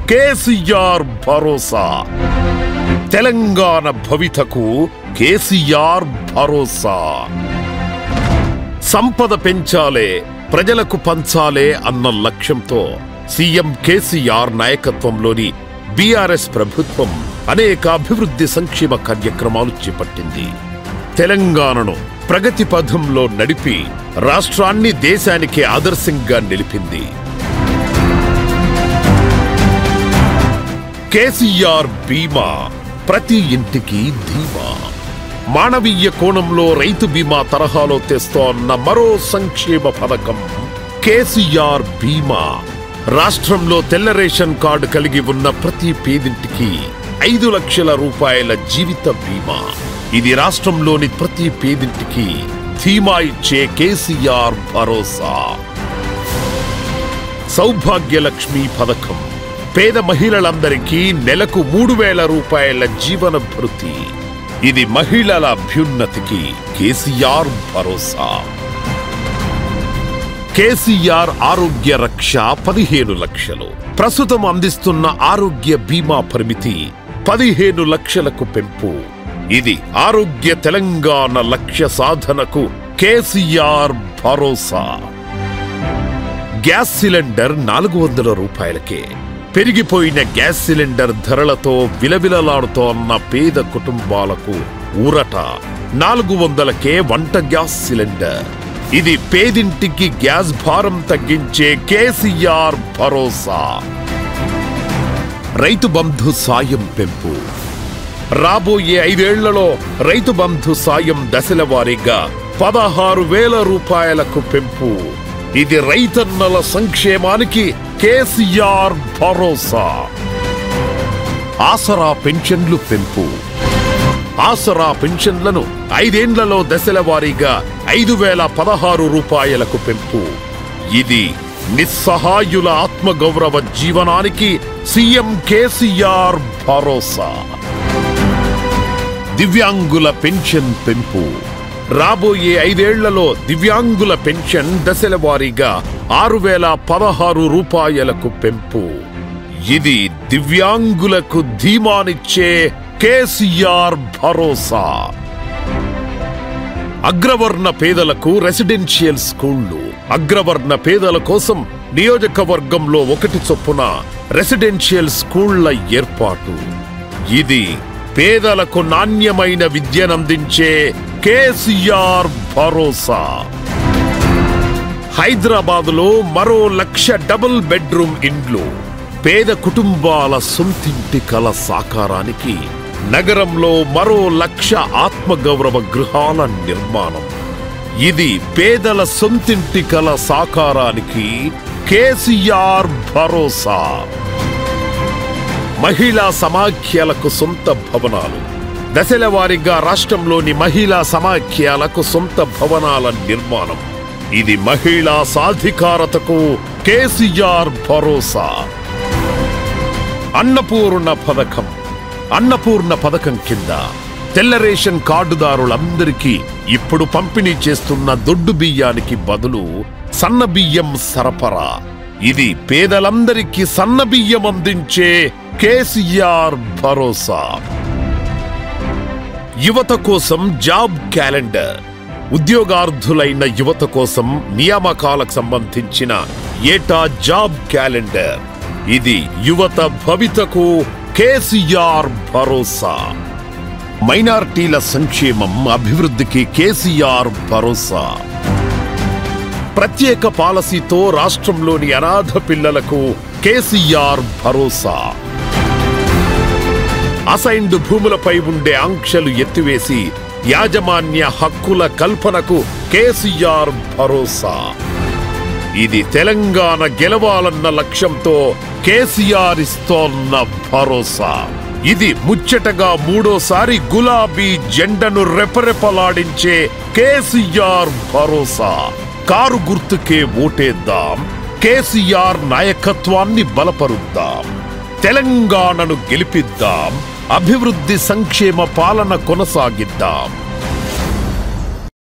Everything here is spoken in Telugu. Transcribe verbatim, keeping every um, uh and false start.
కేసీఆర్ భరోసా. తెలంగాణ భవితకు కేసీఆర్ భరోసా. సంపద పెంచాలే, ప్రజలకు పంచాలే అన్న లక్ష్యంతో సీఎం కేసీఆర్ నాయకత్వంలోని బీఆర్ఎస్ ప్రభుత్వం అనేక అభివృద్ధి సంక్షేమ కార్యక్రమాలు చేపట్టింది. తెలంగాణను ప్రగతి పథంలో నడిపి రాష్ట్రాన్ని దేశానికి ఆదర్శంగా నిలిపింది. కేసీఆర్ బీమా, ప్రతి ఇంటికి ధీమా. మానవీయ కోణంలో రైతు బీమా తరహాలో తెస్తోన్న మరో సంక్షేమ పథకం కేసీఆర్ బీమా. రాష్ట్రంలో తెల్ల రేషన్ కార్డు కలిగి ఉన్న ప్రతి పేదింటికి ఐదు లక్షల రూపాయల జీవిత బీమా. ఇది రాష్ట్రంలోని ప్రతి పేదింటికి ధీమా ఇచ్చే కేసీఆర్ భరోసా. సౌభాగ్యలక్ష్మి పథకం, పేద మహిళలందరికీ నెలకు మూడు వేల రూపాయల జీవన భృతి. ఇది మహిళల అభ్యున్నతికి కేసీఆర్ భరోసా. కేసీఆర్ ఆరోగ్య రక్ష పదిహేను లక్షలు. ప్రస్తుతం అందిస్తున్న ఆరోగ్య బీమా పరిమితి పదిహేను లక్షలకు పెంపు. ఇది ఆరోగ్య తెలంగాణ లక్ష్య సాధనకు కేసీఆర్ భరోసా. గ్యాస్ సిలిండర్ నాలుగు వందల రూపాయలకే. పెరిగిపోయిన గ్యాస్ సిలిండర్ ధరలతో విలవిలలాడుతోన్న పేద కుటుంబాలకు ఊరట. నాలుగు వందలకే వంట గ్యాస్ సిలిండర్. ఇది పేదింటికి గ్యాస్ భారం తగ్గించే కేసీఆర్ భరోసా. రైతు బంధు సాయం పెంపు. రాబోయే ఐదేళ్లలో రైతు బంధు సాయం దశల వారీగా పదహారు వేల రూపాయలకు పెంపు. ఇది రైతన్నల సంక్షేమానికి కేసీఆర్ భరోసా. ఆసరా పెన్షన్లు పెంపు. ఆసరా పెన్షన్లను ఐదేండ్లలో దశల వారీగా ఐదు వేల పదహారు రూపాయలకు పెంపు. ఇది నిస్సహాయుల ఆత్మగౌరవ జీవనానికి సీఎం కేసీఆర్ భరోసా. దివ్యాంగుల పెన్షన్ పెంపు. రాబోయే ఐదేళ్లలో దివ్యాంగుల పెన్షన్ దశల వారీగా ఆరు వేల పదహారు రూపాయలకు పెంపు. ఇది దివ్యాంగులకు ధీమానిచ్చే కేసీఆర్ భరోసా. అగ్రవర్ణ పేదలకు రెసిడెన్షియల్ స్కూళ్లు. అగ్రవర్ణ పేదల కోసం నియోజకవర్గంలో ఒకటి చొప్పున రెసిడెన్షియల్ స్కూళ్ల ఏర్పాటు. ఇది పేదలకు నాణ్యమైన విద్యనందించే కేసీఆర్ భరోసా. హైదరాబాదులో మరో లక్ష డబుల్ బెడ్రూమ్ ఇండ్లు. పేద కుటుంబాల సొంతింటి కల సాకారానికి నగరంలో మరో లక్ష ఆత్మగౌరవ గృహాల నిర్మాణం. ఇది పేదల సొంతింటి కల సాకారానికి కేసీఆర్ భరోసా. మహిళా సమాఖ్యలకు సొంత భవనాలు. దశల వారీగా రాష్ట్రంలోని మహిళా సమాఖ్యలకు సొంత భవనాల నిర్మాణం. ఇది మహిళా సాధికారతకు కేసీఆర్ భరోసా. అన్నపూర్ణ పథకం. అన్నపూర్ణ పథకం కింద తెల్ల రేషన్ కార్డుదారులందరికీ ఇప్పుడు పంపిణీ చేస్తున్న దొడ్డు బియ్యానికి బదులు సన్న బియ్యం సరఫరా. ఇది పేదలందరికీ సన్న బియ్యం అందించే కేసీఆర్ భరోసా. యువత కోసం జాబ్ క్యాలెండర్. ఉద్యోగార్థులైన యువత కోసం నియామకాలకు సంబంధించిన ఏటా జాబ్ క్యాలెండర్. ఇది యువత భవితకు కేసీఆర్ భరోసా. మైనారిటీల సంక్షేమం అభివృద్ధికి కేసీఆర్ భరోసా. ప్రత్యేక పాలసీతో రాష్ట్రంలోని అనాథ పిల్లలకు కేసీఆర్ భరోసా. అసైన్డ్ భూములపై ఉండే ఆంక్షలు ఎత్తివేసి యాజమాన్య హక్కుల కల్పనకు కేసీఆర్ భరోసా. ఇది తెలంగాణ గెలవాలన్న లక్ష్యంతో కేసీఆర్ ఇస్తోన్న భరోసా. ఇది ముచ్చటగా మూడోసారి గులాబీ జెండను రెపరెపలాడించే కేసీఆర్ భరోసా. కారు గుర్తుకే ఓటేద్దాం. కేసీఆర్ నాయకత్వాన్ని బలపరుద్దాం. తెలంగాణను గెలిపిద్దాం. అభివృద్ధి సంక్షేమ పాలన కొనసాగిద్దాం.